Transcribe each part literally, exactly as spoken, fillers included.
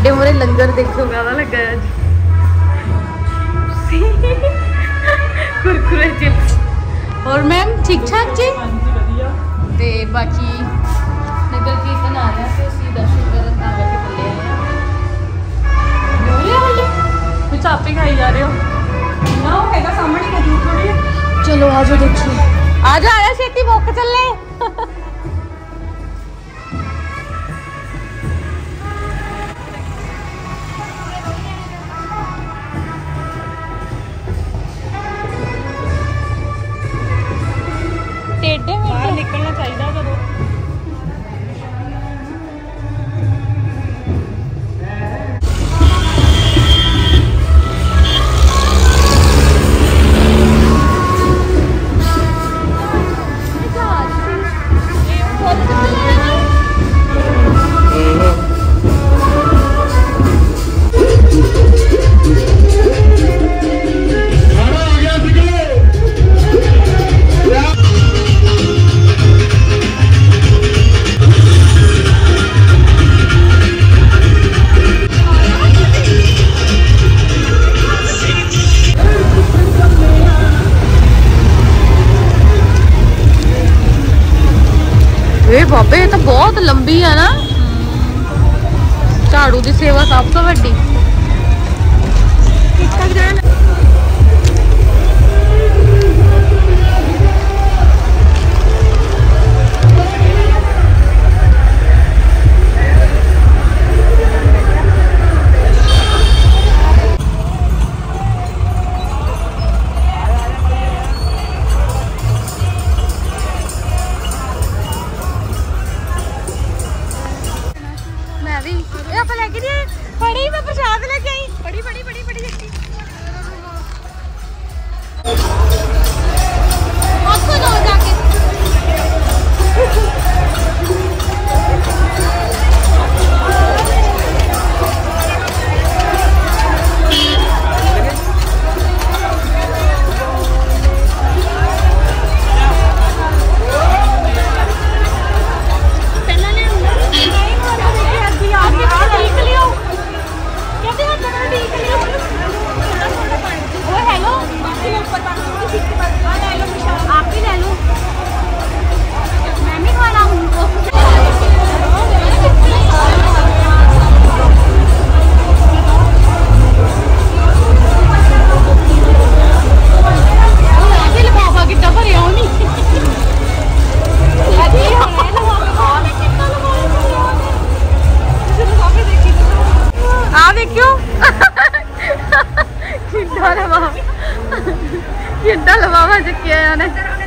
साडे मोरे लंगर देखो कादा लगा है अज कुरकुरे चिप्स। और मैम ठीक ठाक जी ते बाकी नगर कीर्तन आ रहा तो असीं दर्शन करन तां करके चले आए हैं। कुछ आप ही खाई जा रहे हो ना वो हैगा सामने मौजूद थोड़ी। चलो आ जाओ देखिए आ जा आया छेती मुक चले। टेढ़े बाहर निकलना चाहिए जब बाबे ये तो बहुत लंबी है ना। झाड़ू की सेवा सब तो वड्डी। बड़ी मैं प्रसाद लेके आई बड़ी बड़ी बड़ी बड़ी आपको दो जाके किड्डा लवावा चुकिया ने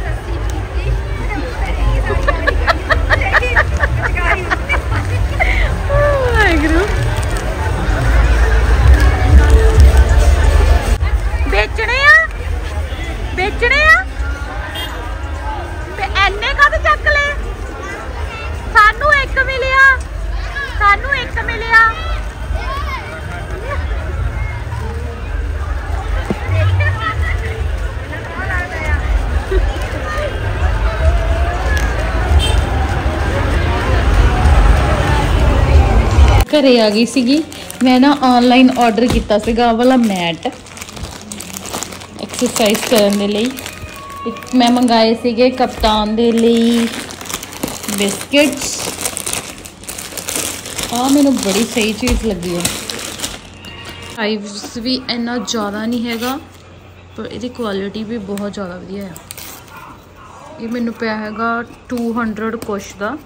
बेचने आ बेचने आ एने का तो चक ले सानू एक मिलिया सानू एक मिलिया। घरे आ गई सी मैं ना ऑनलाइन ऑर्डर किया सीगा वाला मैट एक्सरसाइज करने लिए। एक मैं मंगाए सीगे कप्तान दे लिए बिस्किट्स। हाँ मैंने बड़ी सही चीज़ लगी है। प्राइस भी इन्ना ज़्यादा नहीं हैगा पर इसकी क्वालिटी भी बहुत ज़्यादा वधिया है। ये मैनू पिया हैगा टू हंड्रड कुछ का।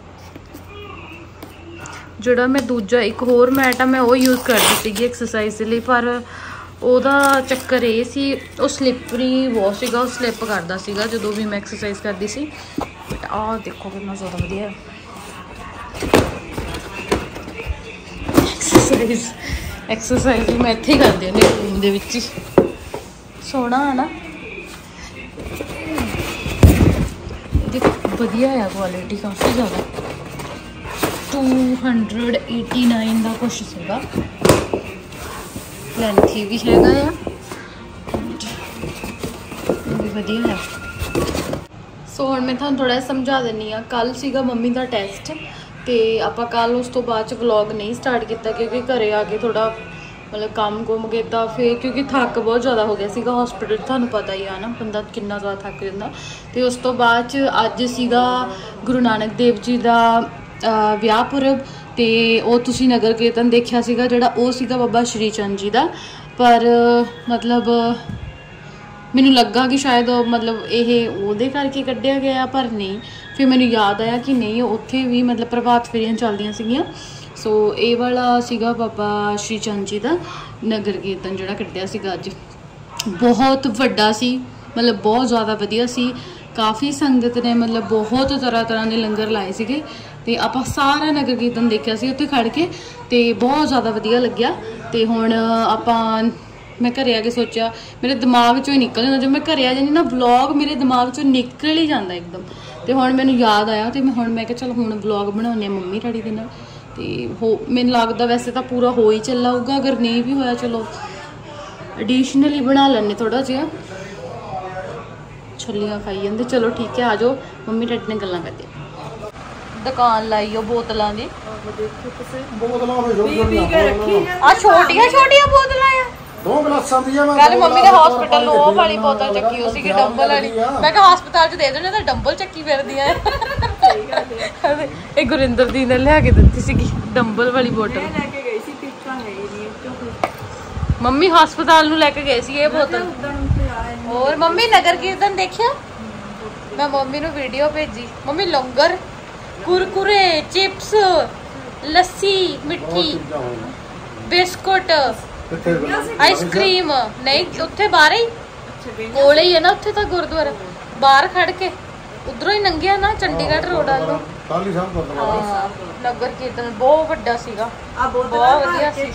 जोड़ा मैं दूजा एक होर मैट आ मैं वो यूज़ करती थी एक्सरसाइज के लिए पर ਉਹਦਾ ਚੱਕਰ ਇਹ ਸੀ ਉਹ ਸਲਿਪਰੀ ਬਹੁਤ ਸੀਗਾ ਉਹ ਸਲਿਪ ਕਰਦਾ ਸੀਗਾ ਜਦੋਂ ਵੀ ਮੈਂ ਐਕਸਰਸਾਈਜ਼ ਕਰਦੀ ਸੀ। ਬਟ ਆਹ ਦੇਖੋ ਕਿੰਨਾ ਜ਼ਿਆਦਾ ਵਧੀਆ ਐਕਸਰਸਾਈਜ਼ ਐਕਸਰਸਾਈਜ਼ ਮੈਂ ਇੱਥੇ ਹੀ ਕਰਦੀ ਹਾਂ ਰੂਮ ਦੇ ਵਿੱਚ ਹੀ। ਸੋਹਣਾ ਹੈ ਨਾ ਇਹਦੀ ਵਧੀਆ ਆ ਕੁਆਲਿਟੀ ਕਾਫੀ ਜ਼ਿਆਦਾ। टू हंड्रड एटी नाइन का कुछ सीगा लेंथी भी हैगा या भी वधिया है। सो हुण मैं तुहानूं थोड़ा समझा दिंदी हाँ। कल सीगा मम्मी का टेस्ट ਤੇ ਆਪਾਂ ਕੱਲ ਉਸ ਤੋਂ ਬਾਅਦ ਚ ਵਲੌਗ ਨਹੀਂ ਸਟਾਰਟ ਕੀਤਾ ਕਿਉਂਕਿ ਘਰੇ ਆ ਕੇ ਥੋੜਾ मतलब काम कुम किया फिर क्योंकि थक बहुत ज़्यादा हो गया सीगा हॉस्पिटल थानू पता ही है ना बंदा कितना ज़्यादा थक जाता। तो उस तो बाद अज सीगा गुरु नानक देव जी का विआह पुरब तो वो तुसी नगर कीर्तन देखा सीगा जिहड़ा वो सीगा बाबा श्री चंद जी का पर मतलब मैनू लगा कि शायद मतलब ये उहदे करके कढ़िया गया पर नहीं फिर मैनू याद आया कि नहीं उत्थे भी मतलब प्रभात फेरियां चलदियां सीगियां। सो ये वाला सीगा बाबा श्री चंद जी का नगर कीर्तन जिहड़ा कढ़िया सीगा अज बहुत वड्डा सी मतलब बहुत ज़्यादा वधिया सी काफ़ी संगत ने मतलब बहुत तरह तरह के लंगर लाए सीगे ते आपां सारा नगर कीर्तन देखिया सी उत्थे खड़ के ते बहुत ज़्यादा वधिया लग्या। ते हुण आपां मैं घरे आके सोचा मेरे दिमाग चों ही निकल जांदा जो मैं घरे आ जांदी ना व्लॉग मेरे दिमाग चों निकल ही जांदा एकदम। तो हुण मैनूं याद आया तो मैं हुण मैं कहा चल हुण व्लॉग बनाउने मम्मी डैडी दे नाल ते हो मैनूं लगदा वैसे तो पूरा हो ही चला होगा अगर नहीं भी होया चलो एडिशनली बना लैने थोड़ा जिहा छल्लियां खाई जांदे। चलो ठीक है आ जाओ मम्मी डैडी ने गल्लां करदे दुकान लाई हो बोतलों की आ छोटिया छोटिया बोतलां आ दो गिलासां दी मैं कल मम्मी ने हॉस्पिटल लो वाली बोतल चक्की हो सी कि डंबल वाली मैं कहा हस्पताल च दे देने तो डंबल चक्की फिरदियां सही गल है ए गुरिंदर दी ने ले के दित्ती सी डंबल वाली बोतल मैं लेके गई सी पीछा है नहीं मम्मी हस्पताल नु लेके गए सी ये बोतल और मम्मी नगर कीर्तन देखिया मैं मम्मी नु वीडियो भेजी मम्मी लंगर कुरकुरे चिप्स लस्सी मिठी बिस्कुट आइसक्रीम नहीं उत्थे बाहर ही कोले ही है ना उत्थे तो गुरुद्वारा बाहर खड़ के उधरों ही लंघिया ना चंडीगढ़ रोड वालों नगर कीर्तन बहुत वड्डा सीगा बहुत वधिया सी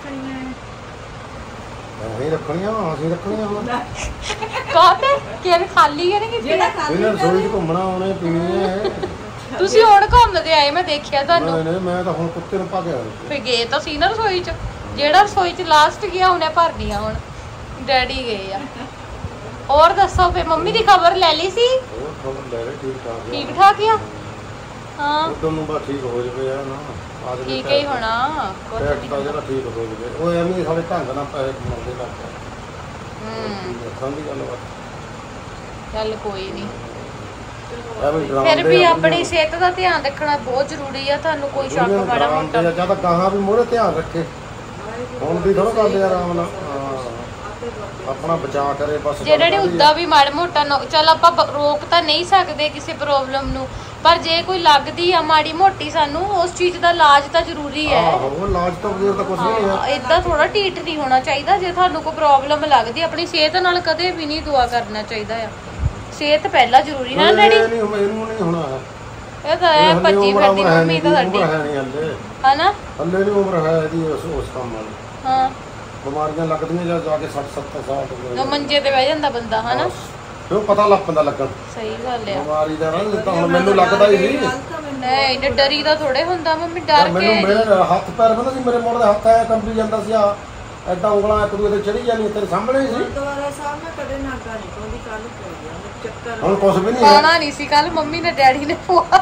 नहीं रखणियां ਅਸੀਂ ਰੱਖਣੀਆਂ ਹੁਣ ਕਾਹਤੇ ਕਿਹਨ ਖਾਲੀ ਹੈ ਕਿ ਇਹਨਾਂ ਰਸੋਈ ਚ ਘੁੰਮਣਾ ਉਹਨੇ ਪੀਣੀ ਹੈ ਤੁਸੀਂ ਹੁਣ ਘੁੰਮਦੇ ਆਏ ਮੈਂ ਦੇਖਿਆ ਤੁਹਾਨੂੰ ਨਹੀਂ ਨਹੀਂ ਮੈਂ ਤਾਂ ਹੁਣ ਕੁੱਤੇ ਨੂੰ ਪਾ ਕੇ ਆਇਆ ਫੇ ਗਏ ਤਾਂ ਸੀ ਨਾ ਰਸੋਈ ਚ ਜਿਹੜਾ ਰਸੋਈ ਚ ਲਾਸਟ ਗਿਆ ਉਹਨੇ ਭਰਨੀਆਂ ਹੁਣ ਡੈਡੀ ਗਏ ਆ और दसो फे मम्मी दी खबर ले ली सी और खबर ले रहे ठीक ठाक ठीक ठाक या हां उदम बा ठीक हो जवे यार ना आज ठीक ही होना कुछ नहीं जरा ठीक हो जवे ओ एਵੇਂ सारे ढंग ਨਾਲ पैसे कमाਉਂਦੇ ਲੱਗ हम्म समझ गल बात चल कोई नहीं फिर भी अपनी सेहत का ध्यान रखना बहुत जरूरी है थानू कोई शक माड़ा मोटा ज्यादा कहां भी मोरे ध्यान रखे ਹੁਣ ਦੀ ਥੋੜਾ ਕਰਦੇ ਆ ਆਰਾਮ ਨਾਲ अपना बचा करे बस ਜਿਹੜੇ ਉਦਾਂ ਵੀ ਮਾੜਾ ਮੋਟਾ ਚੱਲ ਆਪਾਂ ਰੋਕ ਤਾਂ ਨਹੀਂ ਸਕਦੇ ਕਿਸੇ ਪ੍ਰੋਬਲਮ ਨੂੰ ਪਰ ਜੇ ਕੋਈ ਲੱਗਦੀ ਆ ਮਾੜੀ ਮੋਟੀ ਸਾਨੂੰ ਉਸ ਚੀਜ਼ ਦਾ ਇਲਾਜ ਤਾਂ ਜ਼ਰੂਰੀ ਹੈ। ਆਹੋ ਉਹ ਇਲਾਜ ਤੋਂ ਬਗੈਰ ਤਾਂ ਕੁਝ ਨਹੀਂ ਹੈ। ਇਦਾਂ ਥੋੜਾ ਢੀਠ ਨਹੀਂ ਹੋਣਾ ਚਾਹੀਦਾ ਜੇ ਤੁਹਾਨੂੰ ਕੋਈ ਪ੍ਰੋਬਲਮ ਲੱਗਦੀ ਆਪਣੀ ਸਿਹਤ ਨਾਲ ਕਦੇ ਵੀ ਨਹੀਂ ਦੁਆ ਕਰਨਾ ਚਾਹੀਦਾ ਆ ਸਿਹਤ ਪਹਿਲਾਂ ਜ਼ਰੂਰੀ ਹੈ ਡੈਡੀ ਨਹੀਂ ਇਹਨੂੰ ਨਹੀਂ ਹੋਣਾ ਇਹ ਤਾਂ ਹੈ ਭੱਜੀ ਫਿਰਦੀ ਮੰਮੀ ਤਾਂ ਸਾਡੀ ਹਨਾ ਹੱਲੇ ਨਹੀਂ ਉਮਰ ਹੈ ਇਹਦੀ ਉਸ ਕੰਮ ਵਾਲੀ ਹਾਂ ਬਿਮਾਰੀਆਂ ਲੱਗਦੀਆਂ ਜਾਂ ਜਾ ਕੇ ਸੱਠ ਸੱਤਰ ਸਾਲ ਤੋਂ ਉਹ ਮੰਜੇ ਤੇ ਬਹਿ ਜਾਂਦਾ ਬੰਦਾ ਹਨਾ ਉਹ ਪਤਾ ਲੱਗ ਪੈਂਦਾ ਲੱਗਣ ਸਹੀ ਗੱਲ ਆ ਬਿਮਾਰੀ ਦਾ ਨਾ ਤਾਂ ਹੁਣ ਮੈਨੂੰ ਲੱਗਦਾ ਹੀ ਸੀ ਨਹੀਂ ਇਹਨੇ ਡਰੀ ਦਾ ਥੋੜੇ ਹੁੰਦਾ ਮੰਮੀ ਡਰ ਕੇ ਮੈਨੂੰ ਮੇਰੇ ਹੱਥ ਪੈਰ ਬੰਦਾ ਸੀ ਮੇਰੇ ਮੋੜ ਦੇ ਹੱਥ ਆਇਆ ਕੰਬੀ ਜਾਂਦਾ ਸੀ ਆ ਐਦਾਂ ਉਂਗਲਾਂ ਇੱਕ ਦੂਜੇ ਤੇ ਚੜੀ ਜਾਂਦੀਆਂ ਤੇਰੇ ਸਾਹਮਣੇ ਹੀ ਸੀ ਗੁਰਦੁਆਰਾ ਸਾਹਿਬ ਮੈਂ ਕਦੇ ਨਾਗਾ ਨਹੀਂ ਪਾਉਂਦੀ ਕੱਲ ਪੈ ਗਿਆ ਚੱਕਰ ਹੁਣ ਕੁਝ ਵੀ ਨਹੀਂ ਖਾਣਾ ਨਹੀਂ ਸੀ ਕੱਲ ਮੰਮੀ ਨੇ ਡੈਡੀ ਨੇ ਪਵਾ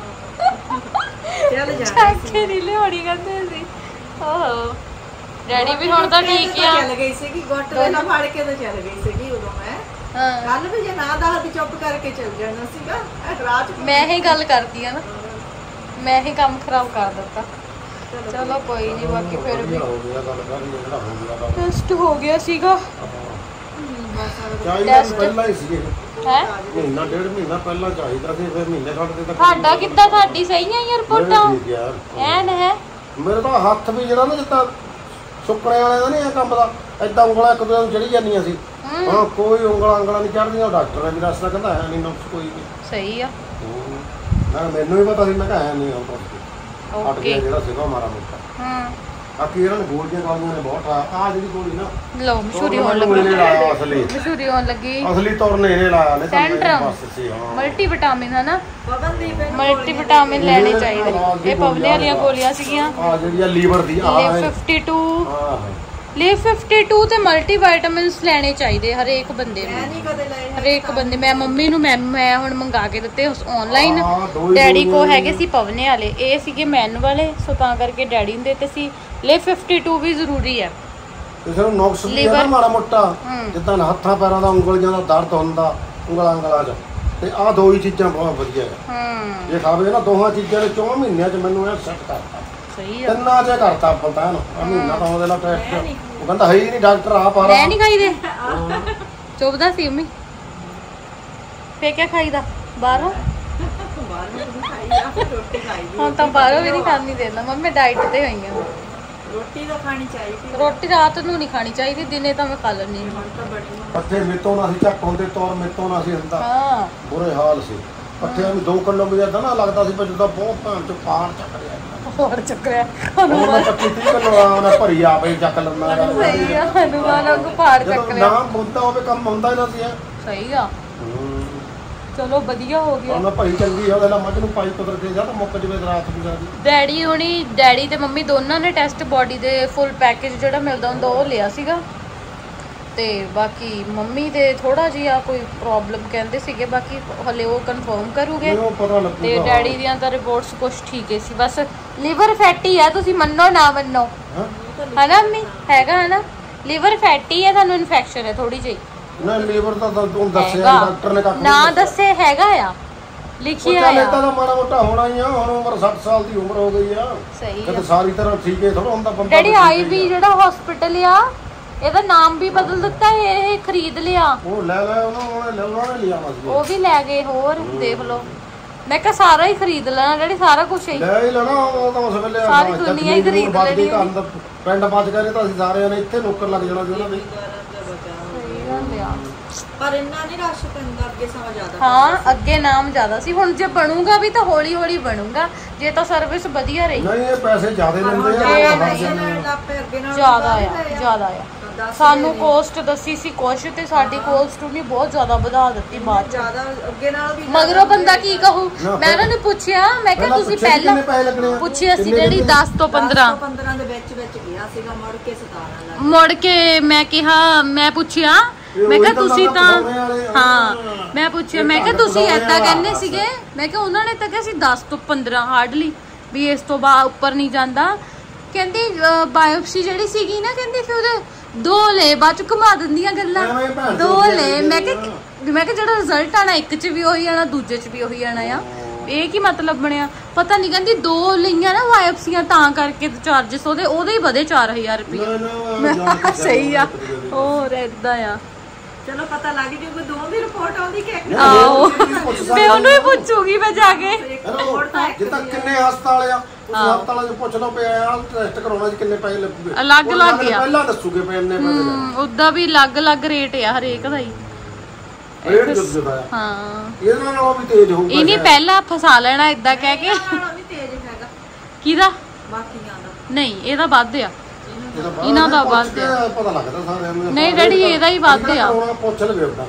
ਚੱਲ ਜਾ ਚੱਕੇ ਨਹੀਂ ਲਿਆਉਣੀ ਕਹਿੰਦੇ ਸੀ ਆਹੋ ਡੈਡੀ ਵੀ ਹੁਣ ਤਾਂ ਠੀਕ ਆ ਚੱਲ ਗਈ ਸੀ ਕਿ ਗੁੱਟ ਦੇ ਨਾਲ ਫੜ ਕੇ ਤਾਂ ਚੱਲ ਗਈ ਸੀ ਉਦੋਂ ਮੈਂ ਹਾਂ ਕੱਲ ਵੀ ਜੇ ਨਾ ਦੱਸਦੀ ਚੁੱਪ ਕਰਕੇ ਚੱਲ ਜਾਣਾ ਸੀਗਾ ਇਹ ਰਾਤ ਮੈਂ ਹੀ ਗੱਲ ਕਰਦੀ ਆ ਨਾ ਮੈਂ ਹੀ ਕੰਮ ਖਰਾਬ ਕਰ ਦਿੱਤਾ ਚਲੋ ਕੋਈ ਨਹੀਂ ਬਾਕੀ ਫਿਰ ਵੀ ਹੋ ਗਿਆ ਗੱਲ ਕਰੀ ਜਿਹੜਾ ਹੋ ਗਿਆ ਟੈਸਟ ਹੋ ਗਿਆ ਸੀਗਾ ਚਾਹੀਦਾ ਪਹਿਲਾਂ ਹੀ ਸੀ ਹੈ ਮਹੀਨਾ ਡੇਢ ਮਹੀਨਾ ਪਹਿਲਾਂ ਚਾਹੀਦਾ ਸੀ ਫਿਰ ਮਹੀਨੇ ਘੱਟ ਦੇ ਤੱਕ ਤੁਹਾਡਾ ਕਿੱਦਾਂ ਤੁਹਾਡੀ ਸਹੀ ਆ ਯਾਰ ਰਿਪੋਰਟਾਂ ਐਨ ਹੈ ਮੇਰੇ ਤਾਂ ਹੱਥ ਵੀ ਜਿਹੜਾ ਨਾ ਜਿੱਦਾਂ ਸੁੱਕਣੇ ਵਾਲੇ ਦਾ ਨਹੀਂ ਇਹ ਕੰਮ ਦਾ ਐਦਾਂ ਉਂਗਲਾਂ ਇੱਕ ਦੂਜੇ ਨੂੰ ਚੜੀ ਜਾਂਦੀਆਂ ਸੀ ਹਾਂ ਕੋਈ ਉਂਗਲਾਂ ਉਂਗਲਾਂ ਨਹੀਂ ਚੜਦੀਆਂ ਡਾਕਟਰ ਨੇ ਵੀ ਦੱਸਦਾ ਕਹਿੰਦਾ ਹੈ ਨਹੀਂ ਨੁਕਸ ਕੋਈ ਨਹੀਂ ਸਹੀ ਆ ਮੈਂ ਮੈਨੂੰ ਵੀ ਪਤਾ ਸੀ ਮੈਂ ਕਿਹਾ ਹੈ ਨਹੀਂ ਹੁਣ ਕੁਝ ਹਟ ਗਿਆ ਜਿਹੜਾ ਸੀਗਾ ਮਾਰਾ ਮੋਟਾ ਹਾਂ ਬਾਕੀ ਇਹਨਾਂ ਨੇ ਗੋਲੀਆਂ ਗਾਲੀਆਂ ਨੇ ਬਹੁਤ ਆ ਆਹ ਜਿਹੜੀ ਗੋਲੀ ਨਾ ਲਓ ਮਸ਼ਹੂਰੀ ਹੋਣ ਲੱਗੀ ਅਸਲੀ ਮਸ਼ਹੂਰੀ ਹੋਣ ਲੱਗੀ ਅਸਲੀ ਤੌਰ ਨੇ ਇਹਨੇ ਲਾਇਆ ਨੇ ਸੈਂਟਰਮ ਬਸ ਸੀ ਹਾਂ ਮਲਟੀ ਵਿਟਾਮਿਨ ਹੈ ਨਾ ਪਵਨਦੀਪ ਮਲਟੀ ਵਿਟਾਮਿਨ ਲੈਣੇ ਚਾਹੀਦੇ ਇਹ ਪਵਨੇ ਵਾਲੀਆਂ ਗੋਲੀਆਂ ਸੀਗੀਆਂ ਆ ਜਿਹੜੀ ਆ ਲੀਵਰ ਦੀ ਆ fifty two Liv fifty two ਤੇ ਮਲਟੀ ਵਿਟਾਮਿਨਸ ਲੈਣੇ ਚਾਹੀਦੇ ਹਰੇਕ ਬੰਦੇ ਮੈਂ ਨੂੰ। ਨਹੀਂ ਕਦੇ ਲਏ ਹੈਗੇ। ਹਰੇਕ ਬੰਦੇ, ਮੈਂ ਮੰਮੀ ਨੂੰ ਮੈਂ ਮੈਂ ਹੁਣ ਮੰਗਾ ਕੇ ਦਿੱਤੇ ਆਨਲਾਈਨ। ਹਾਂ, ਦੋ ਹੀ ਡੈਡੀ ਕੋ ਦੋ ਹੀ ਹੈਗੇ ਸੀ ਪਵਨੇ ਵਾਲੇ, ਇਹ ਸੀਗੇ ਮੈਨ ਵਾਲੇ, ਸੋ ਤਾਂ ਕਰਕੇ ਡੈਡੀ ਨੂੰ ਦਿੱਤੇ ਸੀ। ਲੀਵ ਫਿਫਟੀ ਟੂ ਵੀ ਜ਼ਰੂਰੀ ਹੈ। ਕਿਸੇ ਨੂੰ ਨੁਕਸ ਵੀ ਹੈ ਨਾ Liver- ਮਾੜਾ ਮੋਟਾ, ਹੂੰ। ਜਿੱਦਾਂ ਹੱਥਾਂ ਪੈਰਾਂ ਦਾ ਉਂਗਲੀਆਂ ਦਾ ਦਰਦ ਹੁੰਦਾ ਉਂਗਲਾਂ ਉਂਗਲਾਂ 'ਚ, ਤੇ ਆਹ ਦੋ ਹੀ ਚੀਜ਼ਾਂ ਬਹੁਤ ਵਧੀਆ ਹੈ। ਹੂੰ ਜੇ ਖਾਵੇ ਨਾ ਦੋਹਾਂ ਚੀਜ਼ਾਂ ਨੇ ਚੌਂ ਮਹੀਨਿਆਂ 'ਚ ਮੈਨੂੰ ਇਹ ਸੈੱਟ ਕਰਤਾ, ਸਹੀ ਆ। ਤਿੰਨਾਂ 'ਚ ਕਰਤਾ ਪਤਾ ਨਾ। ਆ ਮਹੀਨਾ ਤਾਂ ਉਹਦੇ ਨਾਲ ਟੈਸਟ ਉਹ ਕਹਿੰਦਾ ਹੈ ਹੀ ਨਹੀਂ ਡਾਕਟਰ ਆ ਪਾ ਮੈਂ ਨਹੀਂ ਖਾਈਦੇ, ਚੁੱਭਦਾ ਸੀ ਮੰਮੀ। ਫੇ ਕਿਆ ਖਾਈਦਾ ਬਾਹਰੋਂ? ਬਾਹਰ ਵੀ ਨਹੀਂ ਖਾਈ ਆ, ਰੋਟੀ ਖਾਈ ਦੀ। ਹੁਣ ਤਾਂ ਬਾਹਰੋਂ ਵੀ ਨਹੀਂ ਖਾਣੀ ਦੇਣਾ ਮੰਮੀ, ਮੈਂ ਡਾਈਟ ਤੇ ਹੋਈ ਹਾਂ। ਰੋਟੀ ਤਾਂ ਖਾਣੀ ਚਾਹੀਦੀ। ਰੋਟੀ ਰਾਤ ਨੂੰ ਨਹੀਂ ਖਾਣੀ ਚਾਹੀਦੀ, ਦਿਨੇ ਤਾਂ ਮੈਂ ਖਾ ਲੈਂਦੀ ਹਾਂ। ਹੁਣ ਤਾਂ ਬੜੀ ਪੱਠੇ ਮੇਤੋਂ ਨਾ ਸੀ ਝੱਕ ਹੁੰਦੇ ਤੌਰ ਮੇਤੋਂ ਨਾ ਸੀ ਹੁੰਦਾ, ਹਾਂ ਬੁਰੇ ਹਾਲ ਸੀ। ਪੱਠਿਆਂ ਵੀ ਦੋ ਕਿਲੋਮੀਟਰ ਦਾ ਨਾ ਲੱਗਦਾ ਸੀ, ਪਰ ਜਦੋਂ ਬਹੁਤ ਭਾਂ ਚ ਪਾਰ ਚੱਕ ਰਿਹਾ ਹੋਰ ਚੱਕਰਿਆ ਉਹ ਮੈਂ ਪੱਚੀ ਤੀਹ ਕਿਲੋ ਆਉਣਾ ਭਰੀ ਆਪੇ ਚੱਕ ਲੈਂਦਾ ਗਾ। ਸਹੀ ਆ, ਹਨੂਮਾਨ ਵਾਂਗੂ ਪਹਾੜ ਚੱਕ ਜਦੋਂ ਲਿਆ। ਨਾ ਮੁੰਦਾ ਹੋਵੇ ਕੰਮ ਹੁੰਦਾ ਹੀ ਨਾ ਸੀ। ਸਹੀ ਆ, ਚਲੋ ਵਧੀਆ ਹੋ ਗਿਆ। ਉਹਨਾਂ ਭਾਈ ਚੰਗੀ ਉਹਦੇ ਨਾਲ ਮੱਝ ਨੂੰ ਪਾਈ ਕੁਦਰ ਕੇ ਜਾਂ ਤਾਂ ਮੁੱਕ ਜਵੇ ਰਾਤ ਨੂੰ ਜਾਂਦੀ। ਡੈਡੀ ਹੁਣੀ, ਡੈਡੀ ਤੇ ਮੰਮੀ ਦੋਨਾਂ ਨੇ ਟੈਸਟ ਬੋਡੀ ਦੇ ਫੁੱਲ ਪੈਕੇਜ ਜਿਹੜਾ ਮਿਲਦਾ ਹੁੰਦਾ ਉਹ ਲਿਆ ਸੀਗਾ, ਤੇ ਬਾਕੀ ਮੰਮੀ ਦੇ ਥੋੜਾ ਜਿਹਾ ਕੋਈ ਪ੍ਰੋਬਲਮ ਕਹਿੰਦੇ ਸੀਗੇ, ਬਾਕੀ ਹਲੇ ਉਹ ਕਨਫਰਮ ਕਰੂਗੇ। ਮੈਨੂੰ ਪਤਾ ਲੱਗੂਗਾ। ਤੇ ਡੈਡੀ ਦੀਆਂ ਤਾਂ ਰਿਪੋਰਟਸ ਕੁਝ ਠੀਕ ਹੀ ਸੀ, ਬਸ ਲੀਵਰ ਫੈਟੀ ਆ, ਤੁਸੀਂ ਮੰਨੋ ਨਾ ਮੰਨੋ ਹਾਂ ਹਨਾ ਮੰਮੀ, ਹੈਗਾ ਹਨਾ ਲੀਵਰ ਫੈਟੀ ਹੈ, ਤੁਹਾਨੂੰ ਇਨਫੈਕਸ਼ਨ ਹੈ ਥੋੜੀ ਜਿਹੀ। ਨਾ ਲੀਵਰ ਤਾਂ ਤੁਹਾਨੂੰ ਦੱਸਿਆ ਹੈਗਾ। ਡਾਕਟਰ ਨੇ ਕੱਖ ਨਾ ਦੱਸੇ ਹੈਗਾ ਆ, ਲਿਖਿਆ ਚੱਲ ਏਦਾਂ ਆ। ਦਾ ਮਾੜਾ ਮੋਟਾ ਹੋਣਾ ਹੀ ਆ, ਹੁਣ ਉਮਰ ਸੱਠ ਸਾਲ ਦੀ ਉਮਰ ਹੋ ਗਈ ਆ, ਸਹੀ ਆ। ਕਿਤੇ ਸਾਰੀ ਤਰ੍ਹਾਂ ਠੀਕ ਹੈ ਥੋੜਾ ਹੁੰਦਾ ਬੰਦਾ। ਡੈਡੀ ਆਈ ਵੀ ਜਿਹੜਾ ਹਸਪੀਟਲ ਆ, ਇਹਦਾ ਨਾਮ ਵੀ ਬਦਲ ਦਿੱਤਾ, ਇਹ ਖਰੀਦ ਲਿਆ। ਉਹ ਲੈ ਲੈ ਉਹਨਾਂ ਉਹਨੇ ਲੈ ਉਹਨਾਂ ਨੇ ਲਿਆ ਮਸਲੇ ਉਹ ਵੀ ਲੈ ਗਏ, ਹੋਰ ਦੇਖ ਲਓ। ਮੈਂ ਕਿਹਾ ਸਾਰਾ ਹੀ ਖਰੀਦ ਲੈਣਾ ਡੈਡੀ, ਸਾਰਾ ਕੁਝ ਹੀ। ਲੈ ਹੀ ਲੈਣਾ ਉਹ ਤਾਂ ਉਸ ਵੇਲੇ ਸਾਰੀ ਦੁਨੀਆ ਹੀ ਖਰੀਦ ਲੈਣੀ ਉਹਦੀ। ਪਿੰਡ ਬਚ ਗਏ ਤਾਂ ਅਸੀਂ ਸਾਰਿਆਂ ਨੇ ਇੱਥੇ ਨੌਕਰ ਲੱਗ ਜਾਣਾ ਸੀ ਉਹਨਾਂ ਦੇ। ਸਹੀ ਗੱਲ ਆ। ਪਰ ਇੰਨਾ ਨਹੀਂ ਰਸ਼ ਪੈਂਦਾ, ਅੱਗੇ ਸਮਾਂ ਜ਼ਿਆਦਾ। ਹਾਂ ਅੱਗੇ ਨਾਮ ਜ਼ਿਆਦਾ ਸੀ, ਹੁਣ ਜੇ ਬਣੂਗਾ ਵੀ ਤਾਂ ਹੌਲੀ ਹੌਲੀ ਬਣੂਗਾ, ਜੇ ਤਾਂ ਸਰਵਿਸ ਵਧੀਆ ਰਹੀ। ਨਹੀਂ ਇਹ ਪੈਸੇ ਜ਼ਿਆਦਾ ਲੈਂਦੇ ਆ, ਇਹ ਉਹ ਨਹੀਂ। ਜਾਂਦੇ ਆ। ਅੱਗੇ ਨਾਲ ਜ਼ਿਆਦਾ ਆ, ਜ਼ਿਆਦਾ ਆ। ਸਾਨੂੰ ਕੋਸਟ ਦੱਸੀ ਸੀ ਕੁਛ, ਤੇ ਸਾਡੀ ਕੋਸਟ ਉਹਨੇ ਬਹੁਤ ਜ਼ਿਆਦਾ ਵਧਾ ਦਿੱਤੀ ਬਾਅਦ ਚ। ਜ਼ਿਆਦਾ ਅੱਗੇ ਨਾਲ ਵੀ ਮਗਰੋਂ ਬੰਦਾ ਕੀ ਕਹੂ, ਮੈਂ ਉਹਨਾਂ ਨੂੰ ਪੁੱਛਿਆ, ਮੈਂ ਕਿਹਾ ਤੁਸੀਂ ਪਹਿਲਾਂ ਪੁੱਛਿਆ ਸੀ ਜਿਹੜੀ ਦਸ ਤੋਂ ਪੰਦਰਾਂ ਪੰਦਰਾਂ ਦੇ ਵਿੱਚ ਵਿੱਚ ਗਿਆ ਸੀਗਾ, ਮੁੜ ਕੇ ਸਤਾਰਾਂ ਲੱਗ ਮੁੜ ਕੇ ਮੈਂ ਕਿਹਾ, ਮੈਂ ਪੁੱਛਿਆ, ਮੈਂ ਕਿਹਾ ਤੁਸੀਂ ਤਾਂ ਹਾਂ, ਮੈਂ ਪੁੱਛਿਆ, ਮੈਂ ਕਿਹਾ ਤੁਸੀਂ ਏਦਾਂ ਕਹਿੰਦੇ ਸੀਗੇ, ਮੈਂ ਕਿਹਾ ਉਹਨਾਂ ਨੇ ਤਾਂ ਕਿਹਾ ਸੀ ਦਸ ਤੋਂ ਪੰਦਰਾਂ ਹਾਰਡਲੀ, ਵੀ ਇਸ ਤੋਂ ਬਾਅਦ ਉੱਪਰ ਨਹੀਂ ਜਾਂਦਾ। ਕਹਿੰਦੀ ਬਾਇਓਪਸੀ ਜਿਹੜੀ ਸੀਗੀ ਨਾ, ਕਹਿੰਦੀ ਫਿਰ ਉਹਦੇ ਦੋ ਲੈ ਬਾਅਦ ਚ ਘੁਮਾ ਦਿੰਦੀਆਂ ਗੱਲਾਂ, ਦੋ ਲੈ। ਮੈਂ ਕਿਹਾ ਮੈਂ ਕਿਹਾ ਜਿਹੜਾ ਰਿਜ਼ਲਟ ਆਣਾ ਇੱਕ ਚ ਵੀ ਉਹੀ ਆਣਾ, ਦੂਜੇ ਚ ਵੀ ਉਹੀ ਆਣਾ ਆ, ਇਹ ਕੀ ਮਤਲਬ ਬਣਿਆ ਪਤਾ ਨਹੀਂ। ਕਹਿੰਦੀ ਦੋ ਲਈਆਂ ਨਾ ਬਾਇਓਪਸੀਆਂ ਤਾਂ ਕਰਕੇ ਚਾਰਜਸ ਉਹਦੇ ਉਹਦੇ ਹੀ ਵਧੇ ਚਾਰ ਹਜ਼ਾਰ ਰੁਪਏ। ਮੈਂ ਕਿਹਾ ਸਹੀ ਆ, ਹੋਰ ਏਦਾਂ ਆ। ਚਲੋ ਪਤਾ ਲੱਗ ਜੂਗਾ, ਦੋ ਦੀ ਰਿਪੋਰਟ ਆਉਂਦੀ ਕਿ ਇੱਕ ਆਹੋ ਮੈਂ ਉਹਨੂੰ ਹੀ ਪੁੱਛੂਗੀ ਮੈਂ ਜਾ ਕੇ। ਜਿੱਦਾਂ ਕਿੰਨੇ ਹਸਪਤਾਲ ਆ, ਉਸ ਹਸਪਤਾਲਾਂ 'ਚ ਪੁੱਛ ਲਓ ਪਿਆ ਆ ਟੈਸਟ ਕਰਾਉਣਾ ਜੀ ਕਿੰਨੇ ਪੈਸੇ ਲੱਗੂਗੇ, ਅਲੱਗ ਅਲੱਗ ਆ, ਪਹਿਲਾਂ ਦੱਸੂਗੇ ਪਏ ਇੰਨੇ ਪੈਸੇ ਹਮ ਉਦਾਂ ਵੀ ਅਲੱਗ ਅਲੱਗ ਰੇਟ ਆ ਹਰੇਕ ਦਾ ਹੀ। ਰੇਟ ਜੁਦਾ ਆ। ਹਾਂ ਇਹਦੇ ਨਾਲੋਂ ਵੀ ਤੇਜ਼ ਹੋਊਗਾ। ਇਹਨੇ ਪਹਿਲਾਂ ਫਸਾ ਲੈਣਾ ਏਦਾਂ ਕਹਿ ਕੇ। ਨਾਲੋਂ ਵੀ ਤੇਜ਼ ਹੈਗਾ ਕਿਹਦਾ? ਬਾਕੀਆਂ ਦਾ। ਨਹੀਂ ਇਹਦਾ ਵੱਧ ਆ, ਇਹਦਾ ਇਹਨਾਂ ਦਾ ਪੁੱਛ ਵੱਧ ਕੇ ਆ। ਪਤਾ ਲੱਗਦਾ ਸਾਰਿਆਂ ਨੂੰ। ਨਹੀਂ ਡੈਡੀ ਇਹਦਾ ਹੀ ਵੱਧ ਆ। ਕਰਾਉਣਾ ਪੁੱਛ ਲਵੇ ਉਹਦਾ।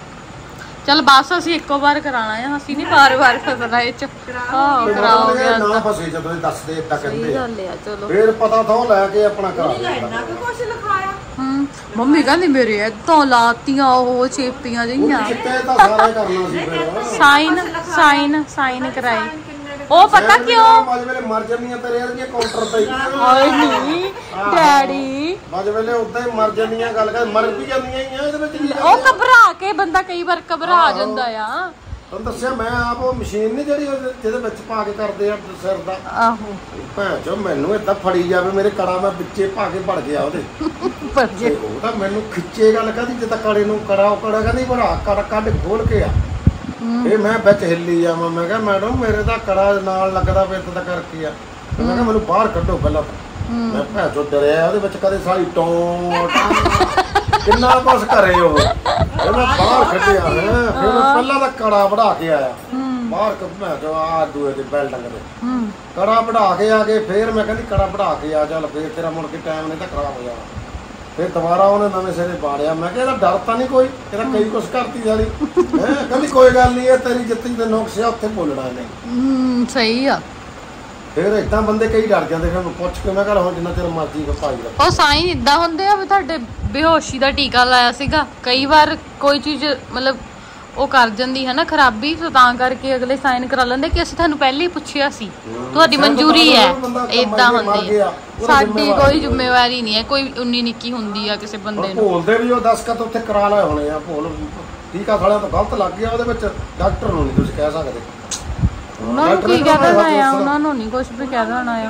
ਚੱਲ ਬਸ ਅਸੀਂ ਇੱਕੋ ਵਾਰ ਕਰਾਣਾ ਆ, ਅਸੀਂ ਨਹੀਂ ਵਾਰ ਵਾਰ ਫਸਣਾ ਇਹ ਚ। ਹਾਂ ਕਰਾਓਗੇ ਨਾ ਫਸੇ ਜਦੋਂ ਇਹ ਦੱਸਦੇ ਏਦਾਂ ਸਹੀ ਕਹਿੰਦੇ ਗੱਲ ਆ। ਚਲੋ ਫੇਰ ਪਤਾ ਥੋ ਲੈ ਕੇ ਆਪਣਾ ਕਰਾ ਇੰਨਾ ਕੁ ਕੁਛ ਲਿਖਾਇਆ। ਹਮ ਮੰਮੀ ਕਹਿੰਦੀ ਮੇਰੇ ਏਦਾਂ ਲਾਤੀਆਂ ਉਹ ਚੇਪੀਆਂ ਜਿਹੀਆਂ। ਚਿੱਟੇ ਤਾਂ ਸਾਰੇ ਕਰਨਾ ਸੀ ਫੇਰ। ਸਾਈਨ ਸਾਈਨ ਸਾਈਨ ਕਰਾਏ। ਉਹ ਪਤਾ ਕਿਉਂ? ਬਾਜ ਵੇਲੇ ਮਰ ਜਾਂਦੀਆਂ ਤੇਰੇ ਵਰਗੀਆਂ ਕਾਊਂਟਰ ਤੇ ਹੀ। ਹਾਏ ਨਹੀਂ ਡੈਡੀ, ਬਾਜ ਵੇਲੇ ਉਦਾਂ ਹੀ ਮਰ ਜਾਂਦੀਆਂ, ਗੱਲ ਕਰ ਮਰ ਵੀ ਜਾਂਦੀਆਂ ਹੀ ਆ ਇਹਦੇ ਵਿੱਚ ਕੀ ਉਹ ਘਬਰਾ ਕੇ ਬੰਦਾ ਕਈ ਵਾਰ ਘਬਰਾ ਜਾਂਦਾ ਆ। ਤੁਹਾਨੂੰ ਦੱਸਿਆ ਮੈਂ ਆਪ ਉਹ ਮਸ਼ੀਨ ਨਹੀਂ ਜਿਹੜੀ ਉਹਦੇ- ਜਿਹਦੇ ਵਿੱਚ ਪਾ ਕੇ ਕਰਦੇ ਆ ਸਿਰ ਦਾ। ਆਹੋ ਭੈਣ ਚੋ ਮੈਨੂੰ ਏਦਾਂ ਫੜੀ ਜਾਵੇ ਮੇਰੇ ਕੜਾ ਮੈਂ ਵਿੱਚੇ ਪਾ ਕੇ ਭੜ ਗਿਆ ਉਹਦੇ। ਪਰ ਤੇ ਉਹ ਤਾਂ ਮੈਨੂੰ ਖਿੱਚੇ ਗੱਲ ਕਹਿੰਦੀ ਜਿੱਦਾਂ ਕੜੇ ਨੂੰ ਕੜਾ ਉਹ ਕੜਾ ਕਹਿੰਦੀ ਬੜਾ ਕੜ ਕੱਢ ਖੋਲ ਕੇ ਆ। ਇਹ ਮੈਂ ਵਿੱਚ ਹਿੱਲੀ ਜਾਵਾਂ, ਮੈਂ ਕਿਹਾ ਮੈਡਮ ਮੇਰੇ ਤਾਂ ਕੜਾ ਨਾਲ ਲੱਗਦਾ ਪਿਆ ਤਾਂ ਕਰਕੇ ਆ। ਮੈਂ ਕਿਹਾ ਮੈਨੂੰ ਬਾਹਰ ਕੱਢੋ ਪਹਿਲਾਂ। ਮੈਂ ਭੈਣ ਚੋ ਡਰਿਆ ਉਹਦੇ ਵਿੱਚ ਕਦੇ ਸਾਰੀ ਟੋਂ ਕਿੰਨਾ ਕੁਛ ਕਰੇ ਉਹ। ਫਿਰ ਮੈਂ ਬਾਹਰ ਕੱਢਿਆ ਹੈ, ਫਿਰ ਮੈਂ ਪਹਿਲਾਂ ਤਾਂ ਕੜਾ ਵੜਾ ਕੇ ਆਇਆ ਬਾਹਰ। ਮੈਂ ਜੋ ਆ ਦੂਏ ਦੇ ਬਿਲਡਿੰਗ ਦੇ ਕੜਾ ਵੜਾ ਕੇ ਆ ਕੇ ਫਿਰ ਮੈਂ ਕਹਿੰਦੀ ਕੜਾ ਵੜਾ ਕੇ ਆ, ਚੱਲ ਫੇਰ ਤੇਰਾ ਮੁੜ ਕੇ ਟਾਈਮ ਨਹੀਂ ਤਾਂ ਖਰਾਬ ਹੋ ਜਾਣਾ। ਫਿਰ ਦੁਬਾਰਾ ਉਹਨੇ ਨਵੇਂ ਸਿਰੇ ਬਾੜਿਆ। ਮੈਂ ਕਿਹਾ ਇਹਦਾ ਡਰ ਤਾਂ ਨਹੀਂ ਕੋਈ, ਇਹਦਾ ਕਈ ਕੁਛ ਕਰਤੀ ਸਾਲੀ ਹੈ। ਕਹਿੰਦੀ ਕੋਈ ਗੱਲ ਨਹੀਂ, ਇਹ ਤੇਰੀ ਜਿੱਤੀ ਦੇ ਨੁਕਸ ਆ ਉੱਥੇ ਬੋਲਣਾ ਨਹੀਂ। ਹਮ ਸਹੀ ਆ। ਫਿਰ ਏਦਾਂ ਬੰਦੇ ਕਈ ਡਰ ਜਾਂਦੇ, ਫਿਰ ਪੁੱਛ ਕੇ ਮੈਂ ਕਿਹਾ ਹੁਣ ਜਿੰਨਾ ਚਿਰ ਮਰਜ਼ੀ ਭਾਈ ਰੱਖੋ। ਉਹ ਸਾਈਨ ਇਦਾਂ ਹੁੰਦੇ ਆ ਵੀ ਤੁਹਾਡੇ ਬੇਹੋਸ਼ੀ ਦਾ ਟੀਕਾ ਲਾਇਆ ਸੀਗਾ, ਕਈ ਵਾਰ ਕੋਈ ਚੀਜ਼ ਮਤਲਬ ਉਹ ਕਰ ਜਾਂਦੀ ਹੈ ਨਾ ਖਰਾਬੀ, ਤਾਂ ਤਾਂ ਕਰਕੇ ਅਗਲੇ ਸਾਈਨ ਕਰਾ ਲੈਂਦੇ ਕਿ ਅਸੀਂ ਤੁਹਾਨੂੰ ਪਹਿਲੇ ਹੀ ਪੁੱਛਿਆ ਸੀ, ਤੁਹਾਡੀ ਮਨਜ਼ੂਰੀ ਹੈ। ਇਦਾਂ ਹੁੰਦੀ ਆ, ਸਾਡੀ ਕੋਈ ਜ਼ਿੰਮੇਵਾਰੀ ਨਹੀਂ ਹੈ, ਕੋਈ ਉਨੀ ਨਿੱਕੀ ਹੁੰਦੀ ਆ ਕਿਸੇ ਬੰਦੇ ਨੂੰ। ਭੋਲਦੇ ਵੀ ਉਹ ਦਸਖਤ ਉੱਥੇ ਕਰਾ ਲਏ ਹੋਣੇ ਆ, ਭੋਲ ਟੀਕਾ ਸਾਲਿਆਂ ਤੋਂ ਗਲਤ ਲੱਗ ਗਿਆ ਉਹਦੇ ਵਿੱਚ, ਡਾਕਟਰ ਨੂੰ ਨਹੀਂ ਤੁਸੀਂ ਕਹਿ ਸਕਦੇ। ਉਹਨਾਂ ਨੂੰ ਕੀ ਕਹਿ ਦੇਣਾ ਆ, ਉਹਨਾਂ ਨੂੰ ਨਹੀਂ ਕੁਝ ਵੀ ਕਹਿ ਦੇਣਾ ਆ।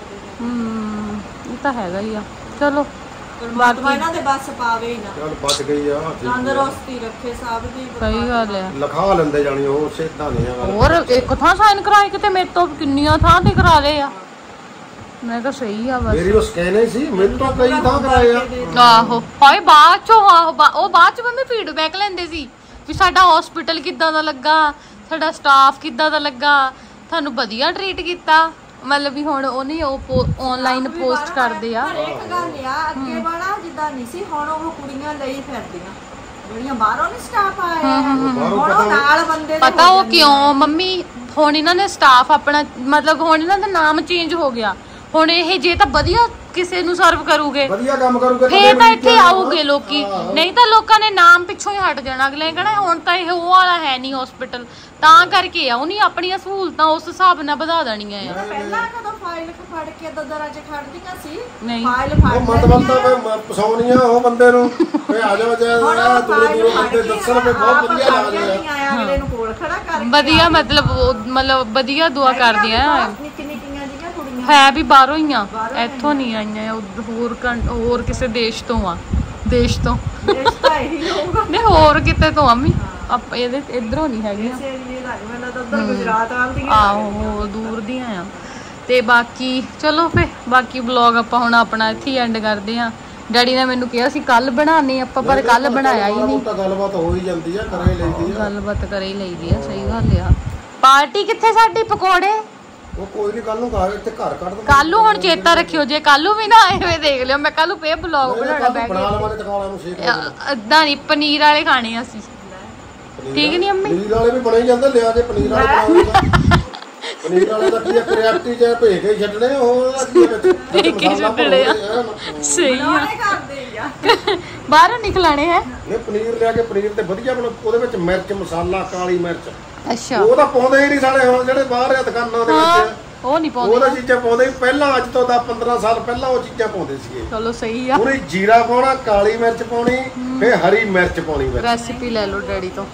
ਹੂੰ ਇਹ ਤਾਂ ਹੈਗਾ ਹੀ ਆ। ਚਲੋ ਪਰਮਾਤਮਾ ਇਹਨਾਂ ਦੇ ਬਸ ਪਾਵੇ ਹੀ ਨਾ, ਚੱਲ ਬਚ ਗਈ ਆ, ਤੰਦਰੁਸਤੀ ਰੱਖੇ ਸਭ ਦੀ। ਸਹੀ ਗੱਲ ਆ, ਲਿਖਾ ਲੈਂਦੇ ਜਾਣੀ ਉਹ ਸਿੱਧਾ ਨਹੀਂ ਆ। ਹੋਰ ਇੱਕ ਥਾਂ ਸਾਈਨ ਕਰਾਏ, ਕਿਤੇ ਮੇਰੇ ਤੋਂ ਕਿੰਨੀਆਂ ਥਾਂ ਤੇ ਕਰਾ ਲਏ ਆ। ਮੈਂ ਕਿਹਾ ਸਹੀ ਆ ਬਸ। ਮੇਰੀ ਉਹ ਸਕੈਨ ਹੀ ਸੀ, ਮੇਰੇ ਤੋਂ ਕਈ ਥਾਂ ਕਰਾਏ ਆ। ਆਹੋ ਹਾਏ ਬਾਅਦ ਚੋਂ, ਆਹੋ ਉਹ ਬਾਅਦ ਚ ਮੰਮੀ ਫੀਡਬੈਕ ਲੈਂਦੇ ਸੀ ਵੀ ਸਾਡਾ ਹਸਪੀਟਲ ਕਿੱਦਾਂ ਦਾ ਲੱਗਾ, ਸਾਡਾ ਸਟਾਫ ਕਿੱਦਾਂ ਦਾ ਲੱਗਾ, ਤੁਹਾਨੂੰ ਵਧੀਆ ਟਰੀਟ ਕੀਤਾ। ਮਤਲਬ ਵੀ ਹੁਣ ਉਹ ਨਹੀਂ ਉਹ ਆਨਲਾਈਨ ਪੋਸਟ ਕਰਦੇ ਆ। ਪਰ ਇੱਕ ਗੱਲ ਆ, ਅੱਗੇ ਵਾਲਾ ਜਿੱਦਾਂ ਨਹੀਂ ਸੀ, ਹੁਣ ਉਹ ਕੁੜੀਆਂ ਲਈ ਫਿਰਦੀਆਂ ਜਿਹੜੀਆਂ ਬਾਹਰੋਂ ਨਹੀਂ ਸਟਾਫ ਆਇਆ, ਹੁਣ ਉਹ ਨਾਲ ਬੰਦੇ ਪਤਾ ਉਹ ਕਿਉਂ ਮੰਮੀ, ਹੁਣ ਇਹਨਾਂ ਨੇ ਸਟਾਫ ਆਪਣਾ ਮਤਲਬ ਹੁਣ ਇਹਨਾਂ ਦਾ ਨਾਮ ਚੇਂਜ ਹੋ ਗਿਆ। ਹੁਣ ਇਹ ਜੇ ਤਾਂ ਵਧੀਆ ਕਿਸੇ ਨੂੰ ਸਰਵ ਕਰੂਗੇ, ਵਧੀਆ ਕੰਮ ਕਰੂਗੇ, ਫੇਰ ਤਾਂ ਇੱਥੇ ਆਉਗੇ ਲੋਕੀ, ਨਹੀਂ ਤਾਂ ਲੋਕਾਂ ਨੇ ਨਾਮ ਪਿੱਛੋਂ ਹੀ ਹਟ ਜਾਣਾ। ਅਗਲੇ ਕਹਿਣਾ ਹੁਣ ਤਾਂ ਇਹ ਉਹ ਵਾਲਾ ਹੈ ਨਹੀਂ ਹਸਪੀਟਲ, ਤਾਂ ਕਰਕੇ ਆ ਉਹਨੇ ਆਪਣੀਆਂ ਸਹੂਲਤਾਂ ਉਸ ਹਿਸਾਬ ਨਾਲ ਵਧਾ ਦੇਣੀਆਂ ਆ। ਪਹਿਲਾਂ ਕਦੋਂ ਫਾਈਲ ਫੜ ਕੇ ਦਦਰਾਂ ਚ ਖੜਦੀਆਂ ਸੀ, ਨਹੀਂ ਫਾਈਲ ਫੜ ਉਹ ਮਤਲਬ ਤਾਂ ਫੇ ਪਸਾਉਣੀਆਂ ਉਹ ਬੰਦੇ ਨੂੰ ਫੇ ਆ ਜਾ ਜਾ ਦੂਰ ਦੂਰ ਬੰਦੇ ਦੱਸਣ ਫੇ ਬਹੁਤ ਵਧੀਆ ਲੱਗਦੇ ਆ। ਅਗਲੇ ਨੂੰ ਕੋਲ ਖੜਾ ਕਰਕੇ ਵਧੀਆ ਮਤਲਬ ਉਹ- ਮਤਲਬ ਵਧੀਆ ਦੁਆ ਕਰਦੀਆਂ ਆ। ਨਿੱਕੀ ਨਿੱਕੀਆਂ ਜਿਹੀਆਂ ਕੁੜੀਆਂ ਹੈ ਵੀ ਬਾਹਰੋਂ ਹੀ ਆ, ਇੱਥੋਂ ਨਹੀਂ ਆਈਆਂ, ਹੋਰ ਕੰ- ਹੋਰ ਕਿਸੇ ਦੇਸ਼ ਤੋਂ ਆ, ਦੇਸ਼ ਤੋਂ ਰਿਸ਼ਤਾ ਇਹੀ ਹੋਊਗਾ। ਨਹੀਂ ਹੋਰ ਕਿਤੇ ਤੋਂ ਆਮੀ ਆਪ ਇਹਦੇ ਇਧਰੋਂ ਨਹੀਂ ਹੈਗੀਆਂ। ਇਸੇ ਲਈ ਲੱਗ ਮੈਨੂੰ ਤਾਂ ਉੱਧਰ ਗੁਜਰਾਤ ਆਉਂਦੀਆਂ ਆਹੋ ਦੂਰ ਦੀਆਂ ਆ। ਤੇ ਬਾਕੀ ਚਲੋ ਫੇ ਬਾਕੀ ਵਲੌਗ ਆਪਾਂ ਹੁਣ ਆਪਣਾ ਇੱਥੇ ਹੀ ਐਂਡ ਕਰਦੇ ਆ। ਡੈਡੀ ਨੇ ਮੈਨੂੰ ਕਿਹਾ ਸੀ ਕੱਲ ਬਣਾਣੇ ਆਪਾਂ, ਪਰ ਕੱਲ ਬਣਾਇਆ ਹੀ ਨਹੀਂ। ਤਾਂ ਗੱਲਬਾਤ ਹੋ ਹੀ ਜਾਂਦੀ ਆ, ਕਰੇ ਲਈਦੀ ਆ, ਗੱਲਬਾਤ ਕਰੇ ਹੀ ਲਈਦੀ ਆ। ਸਹੀ ਗੱਲ ਆ। ਪਾਰਟੀ ਕਿੱਥੇ ਸਾਡੀ ਪਕੌੜੇ? ਉਹ ਕੋਈ ਨਹੀਂ ਕੱਲ ਨੂੰ ਘਰ ਇੱਥੇ ਘਰ ਕੱਢ ਦੂੰ। ਕੱਲ ਨੂੰ ਹੁਣ ਚੇਤਾ ਰੱਖਿਓ, ਜੇ ਕੱਲ ਨੂੰ ਵੀ ਨਾ ਆਏ ਹੋਏ ਦੇਖ ਲਿਓ, ਮੈਂ ਕੱਲ ਨੂੰ ਫੇਰ ਵਲੌਗ ਬਣਾਉਣਾ ਬੈ ਬਣਾ ਲਵਾਂਗੇ ਟਕਾਲਾ ਨੂੰ ਸ਼ੇਕ ਕੇ। ਇਦਾਂ ਨਹੀਂ, ਪਨੀਰ ਵਾਲੇ ਖਾਣੇ ਅਸੀਂ, ਠੀਕ ਨਹੀਂ ਅੰਮੀ? ਪਨੀਰ ਵਾਲੇ ਵੀ ਬਣੇ ਜਾਂਦੇ, ਲਿਆ ਕੇ ਪਨੀਰ ਵਾਲੇ ਬਣਾਉਂਗਾ। ਪਨੀਰ ਵਾਲੇ ਦਾ ਕੀ ਕ੍ਰਿਆਟੀ ਚ ਭੇਜ ਕੇ ਛੱਡਣੇ, ਉਹ ਭੇਜ ਕੇ ਛੱਡਣੇ ਆ। ਸਹੀ ਆ, ਕਰਦੇ ਆ ਬਾਹਰੋਂ ਨਿਕਲਾਣੇ ਹੈ। ਇਹ ਪਨੀਰ ਲਿਆ ਕੇ ਪਨੀਰ ਤੇ ਵਧੀਆ ਬਣਾ, ਉਹਦੇ ਵਿੱਚ ਮਿਰਚ ਮਸਾਲਾ ਕਾਲੀ ਮਿਰਚ, ਅੱਛਾ ਉਹ ਤਾਂ ਪਾਉਂਦੇ ਹੀ ਨਹੀਂ ਸਾਲੇ ਹੁਣ ਜਿਹੜੇ ਬਾਹਰ ਆ ਦੁਕਾਨਾਂ ਦੇ ਵਿੱਚ, ਉਹ ਨਹੀਂ ਪਾਉਂਦੇ। ਉਹ ਤਾਂ ਚੀਜ਼ਾਂ ਪਾਉਂਦੇ ਹੀ ਪਹਿਲਾਂ, ਅੱਜ ਤੋਂ ਦਸ ਪੰਦਰਾਂ ਸਾਲ ਪਹਿਲਾਂ ਉਹ ਚੀਜ਼ਾਂ ਪਾਉਂਦੇ ਸੀਗੇ। ਚਲੋ ਸਹੀ ਆ। ਉਹਨੇ ਜੀਰਾ ਪਾਉਣਾ, ਕਾਲੀ ਮਿਰਚ ਪਾਉਣੀ, ਫੇ ਹਰੀ ਮਿਰਚ ਪਾਉਣੀ ਵਿੱਚ। ਰੈਸਿਪੀ ਲੈ ਲਓ ਡੈਡੀ ਤੋਂ।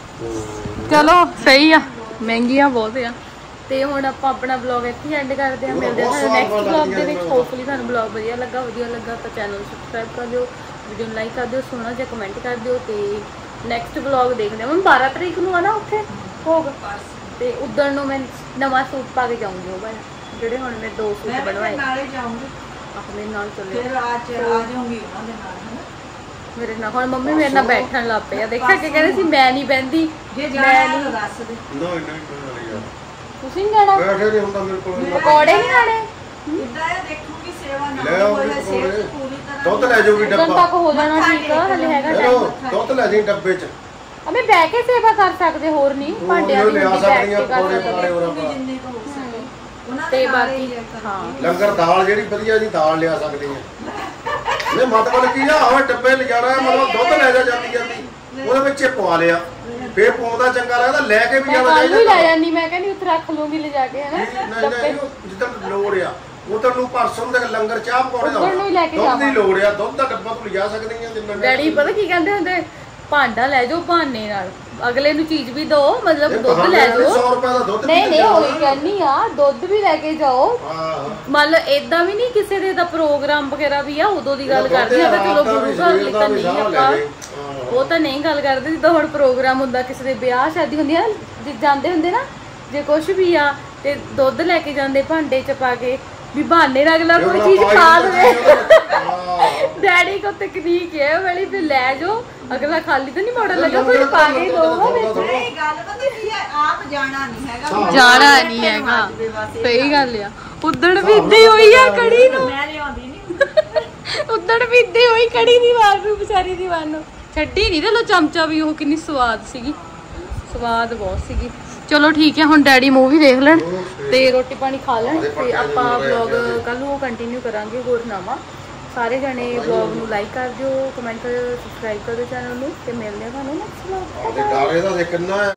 ਚਲੋ ਸਹੀ ਆ, ਮਹਿੰਗੀਆਂ ਬਹੁਤ ਆ। ਤੇ ਹੁਣ ਆਪਾਂ ਆਪਣਾ ਵਲੌਗ ਇੱਥੇ ਐਂਡ ਕਰਦੇ ਹਾਂ। ਮਿਲਦੇ ਹਾਂ ਨੈਕਸਟ ਵਲੌਗ ਦੇ ਵਿੱਚ। ਹੋਪਫੁਲੀ ਤੁਹਾਨੂੰ ਵਲੌਗ ਵਧੀਆ ਲੱਗਾ, ਵਧੀਆ ਲੱਗਾ ਤਾਂ ਚੈਨਲ ਨੂੰ ਸਬਸਕ੍ਰਾਈਬ ਕਰ ਦਿਓ, ਵੀਡੀਓ ਨੂੰ ਲਾਈਕ ਕਰ ਦਿਓ, ਸੋਹਣਾ ਜਿਹਾ ਕਮੈਂਟ ਕਰ ਦਿਓ। ਤੇ ਨੈਕਸਟ ਵਲੌਗ ਦੇਖਦੇ ਹਾਂ। ਮੈਂ ਬਾਰਾਂ ਤਰੀਕ ਨੂੰ ਆ ਨਾ ਉੱਥੇ ਭੋਗ, ਤੇ ਉਦੋਂ ਨੂੰ ਮੈਂ ਨਵਾਂ ਸੂਟ ਪਾ ਕੇ ਜਾਊਂਗੀ। ਉਹ ਵਾਲਾ ਜਿਹੜੇ ਹੁਣ ਮੈਂ ਦੋ ਸੂਟ ਬਣਵਾਏ, ਨਾਲੇ ਜਾਊਂਗੀ ਆਪਣੇ ਨਾਲ ਚੱਲੇ ਫਿਰ ਅੱਜ ਆ ਜਾਊਂਗੀ ਉਹਨਾਂ ਦੇ ਨਾਲ। ਮੇਰੇ ਨਾਲ ਹੁਣ ਮੰਮੀ ਮੇਰੇ ਨਾਲ ਬੈਠਣ ਲੱਗ ਪਏ ਆ। ਦੇਖਿਆ ਕਿ ਕਹਿੰਦੇ ਸੀ ਮੈਂ ਨਹੀਂ ਬਹਿੰਦੀ, ਜੇ ਜਾਣਾ ਤਾਂ ਦੱਸ ਦੇ। ਨਹੀਂ ਨਹੀਂ ਯਾਰ, ਤੁਸੀਂ ਨਹੀਂ ਜਾਣਾ? ਬੈਠੇ ਨਹੀਂ ਹੁੰਦਾ ਮੇਰੇ ਕੋਲ। ਪਕੌੜੇ ਨਹੀਂ ਖਾਣੇ? ਇੱਦਾਂ ਇਹ ਦੇਖੂਗੀ ਸੇਵਾ ਲੈ ਨਾ ਆਓ ਹੋਵੇ, ਜੀ ਸੇਵਾ ਪਕੌੜੇ। ਪੂਰੀ ਤਰ੍ਹਾਂ ਦੁੱਧ ਲੈ ਜਾਓਗੀ ਉਦੋਂ ਡੱਬਾ, ਤੱਕ ਹੋ ਜਾਣਾ ਠੀਕ ਆ, ਹਲੇ ਹੈਗਾ ਚਲੋ ਟਾਈਮ। ਦੁੱਧ ਲੈ ਜਾਈ ਡੱਬੇ ਚ। ਅਮੇ ਬਹਿ ਕੇ ਸੇਵਾ ਕਰ ਸਕਦੇ, ਹੋਰ ਨਹੀਂ ਭਾਂਡਿਆਂ ਦੀ ਲਿਆ ਹੁੰਦੀ, ਬੈਠ ਸਕਦੀਆਂ ਕੇ ਕਰ ਪਕੌੜੇ ਸਕਦੇ। ਪਕਾੜੇ ਹੋਰ ਆਪਾਂ। ਜਿੰਨੇ ਕੁ ਹੋ ਸਕੇ ਉਹਨਾਂ ਤੇ ਦੇ ਨਾਲ ਬਾਕੀ ਹੀ ਹਾਂ ਲੰਗਰ ਦਾਲ ਜਿਹੜੀ ਵਧੀਆ ਜੀ ਦਾਲ ਲਿਆ ਸਕਦੇ ਆ। ਨਹੀਂ ਮਤਲਬ ਕੀ ਆ, ਆਹ ਡੱਬੇ ਲਿਜਾਣਾ ਮਤਲਬ ਦੁੱਧ ਲੈ ਜਾ ਜਾਂਦੀ ਜਾਂਦੀ ਉਹਦੇ ਵਿੱਚ ਪਵਾ ਲਿਆ, ਫੇਰ ਪਾਉਂਦਾ ਚੰਗਾ ਲੱਗਦਾ, ਲੈ ਕੇ ਵੀ ਮੈਂ ਜਾਣਾ ਕੱਲ ਚਾਹੀਦਾ। ਵੀ ਲੈ ਜਾਂਦੀ, ਮੈਂ ਕਹਿੰਦੀ ਉੱਥੇ ਰੱਖ ਲੂੰਗੀ ਲਿਜਾ ਕੇ, ਹਨਾ ਨਹੀਂ ਡੱਬੇ। ਨਹੀਂ ਜਿੱਦਾਂ ਲੋੜ ਆ ਉਧਰ ਨੂੰ ਪਰਸੋਂ ਦੇ ਲੰਗਰ ਚਾਹ ਪਕੌੜੇ ਦਾ ਉੱਧਰ ਨੂੰ ਹੀ ਲੈ ਕੇ ਦੁੱਧ ਦੀ ਜਾਵਾਂ। ਲੋੜ ਆ, ਦੁੱਧ ਦਾ ਡੱਬਾ ਤੂੰ ਲਿਜਾ ਸਕਦੀ ਆ ਜਿੰਨਾ ਡੈਡੀ ਪਤਾ ਕੀ ਕਹਿੰਦੇ ਹੁੰਦੇ, ਭਾਂਡਾ ਲੈ ਜਾਓ ਬਹਾਨੇ ਨਾਲ, ਅਗਲੇ ਨੂੰ ਚੀਜ਼ ਵੀ ਦਿਓ, ਮਤਲਬ ਦੁੱਧ ਲੈ ਜਾਓ। ਸੌ ਰੁਪਏ ਦਾ ਦੁੱਧ ਨਹੀਂ ਨਹੀਂ ਉਹੀ ਕਹਿੰਨੀ ਆ, ਦੁੱਧ ਵੀ ਲੈ ਕੇ ਜਾਓ। ਹਾਂ ਮਤਲਬ ਏਦਾਂ ਵੀ ਨਹੀਂ ਕਿਸੇ ਦੇ ਦਾ ਪ੍ਰੋਗਰਾਮ ਵਗੈਰਾ ਵੀ ਆ ਉਦੋਂ ਦੀ ਗੱਲ ਕਰਦੀ ਆ, ਤਾਂ ਚਲੋ ਗੁਰੂ ਘਰ ਲਈ ਤਾਂ ਨਹੀਂ ਆਪਾਂ ਉਹ ਤਾਂ ਨਹੀਂ ਗੱਲ ਕਰਦੇ। ਜਿੱਦਾਂ ਹੁਣ ਪ੍ਰੋਗਰਾਮ ਹੁੰਦਾ, ਕਿਸੇ ਦੇ ਵਿਆਹ ਸ਼ਾਦੀ ਹੁੰਦੀ ਆ, ਜੇ ਜਾਂਦੇ ਹੁੰਦੇ ਨਾ, ਜੇ ਕੁਛ ਵੀ ਆ ਤੇ ਦੁੱਧ ਲੈ ਕੇ ਜਾਂਦੇ ਭਾਂਡੇ ਚ ਪਾ ਕੇ, ਵੀ ਬਹਾਨੇ ਨਾਲ ਅਗਲਾ ਕੋਈ ਚੀਜ਼ ਖਾ ਲਵੇ। ਡੈਡੀ ਕੋ ਤਕਨੀਕ ਹੈ ਵਾਲੀ, ਵੀ ਲੈ ਜਾਓ, ਅਗਲਾ ਖਾਲੀ ਤਾਂ ਨਹੀਂ ਮੋੜਨ ਲੱਗਾ, ਕੋਈ ਪਾ ਕੇ ਦਊਗਾ ਵਿੱਚ। ਨਹੀਂ ਗੱਲ ਪਤਾ ਕੀ ਹੈ, ਆਪ ਜਾਣਾ ਨਹੀਂ ਹੈਗਾ, ਜਾਣਾ ਨਹੀਂ ਹੈਗਾ, ਸਹੀ ਗੱਲ ਆ। ਉਦਣ ਵੀ ਇੱਦਾਂ ਹੋਈ ਆ ਕੜੀ ਨੂੰ, ਮੈਂ ਲਿਆਉਂਦੀ ਨਹੀਂ। ਉਦਣ ਵੀ ਇੱਦਾਂ ਹੋਈ ਕੜੀ ਦੀ ਵਾਰ ਨੂੰ, ਵਿਚਾਰੀ ਦੀ ਵਾਰ ਨੂੰ ਛੱਡੀ ਨਹੀਂ। ਤੇ ਲੋ ਚਮਚਾ ਵੀ ਉਹ ਕਿੰਨੀ ਸਵਾਦ ਸੀਗੀ, ਸਵਾਦ ਬਹੁਤ ਸੀਗੀ। ਚਲੋ ਠੀਕ ਹੈ, ਹੁਣ ਡੈਡੀ ਮੂਵੀ ਦੇਖ ਲੈਣ ਤੇ ਰੋਟੀ ਪਾਣੀ ਖਾ ਲੈਣ ਤੇ ਆਪਾਂ ਵਲੌਗ ਕੱਲ ਨੂੰ ਕੰਟੀਨਿਊ ਕਰਾਂਗੇ ਹੋਰ ਨਵਾਂ। ਸਾਰੇ ਜਣੇ ਵਲੌਗ ਨੂੰ ਲਾਈਕ ਕਰ ਦਿਓ, ਕਮੈਂਟ ਕਰਿਓ, ਸਬਸਕ੍ਰਾਈਬ ਕਰ ਦਿਓ ਚੈਨਲ ਨੂੰ ਤੇ ਮਿਲਦੇ ਹਾਂ ਤੁਹਾਨੂੰ ਨੈਕਸਟ ਵਲੌਗ। ਡਾਰੇ ਦਾ ਕਿੰਨਾ